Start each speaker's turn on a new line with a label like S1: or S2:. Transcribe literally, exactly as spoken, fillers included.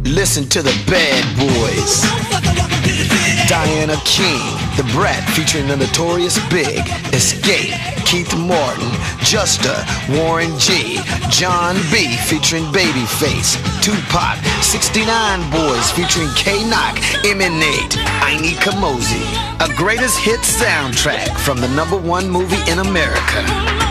S1: Listen to the Bad Boys. Diana King, The Brat featuring the Notorious Big, Escape, Keith Martin, Justa, Warren G, John B featuring Babyface, Tupac, sixty-nine Boys featuring K-Knock, Emanate, Aini Kamosi. A greatest hit soundtrack from the number one movie in America.